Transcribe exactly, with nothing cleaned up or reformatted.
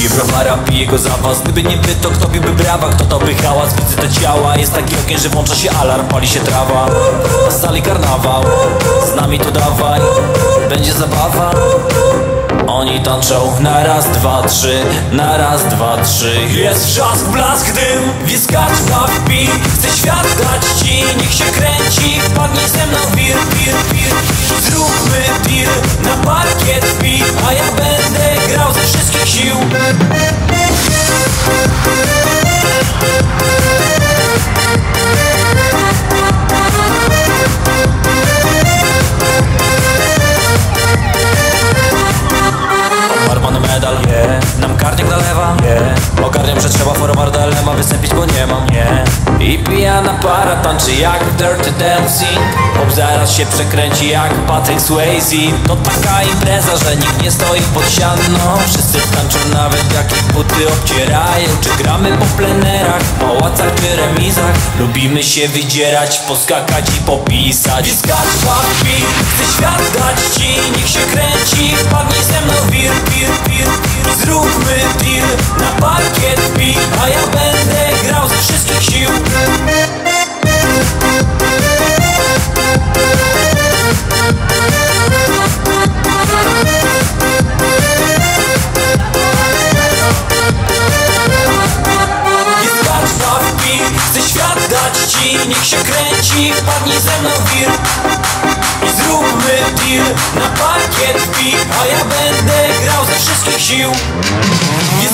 Piję browara, piję go za was. Gdyby nie wy, to kto biłby brawa? Kto to by hałas? Widzę te ciała. Jest taki ogień, że włącza się alarm. Pali się trawa, na sali karnawał. Z nami to dawaj, będzie zabawa. Oni tańczą na raz, dwa, trzy, na raz, dwa, trzy. Jest wrzask, blask, dym, wiskacz, baw, pij. Chcę świat dać ci, niech się kręci. Wpadnij ze mną w wir, wir, wir. Zróbmy deal, na parkiet wbij. A ja będę grał ze wszystkich sił. Medal, yeah. Nam karniak nalewa, yeah. Ogarniam, że trzeba forwarda elema wystąpić, bo nie mam, nie I pijana para tańczy jak Dirty Dancing. Bob zaraz się przekręci jak Patrick Swayze. To taka impreza, że nikt nie stoi pod siano. Wszyscy tańczą nawet jak ich buty obcierają. Czy gramy po plenerach, pałacach czy remizach. Lubimy się wydzierać, poskakać i popisać. Wiskacz, papi, chcę świat dać ci, niech się kręci. Wpadnij ze mną wir, wir, wir. Zróbmy deal, na parkiet wbij. A ja będę grał ze wszystkich sił. Wiskacz, papi, chcę świat dać ci, niech się kręci. Wpadnij ze mną wir i zróbmy deal, na parkiet wbij. A ja będę grał ze wszystkich sił.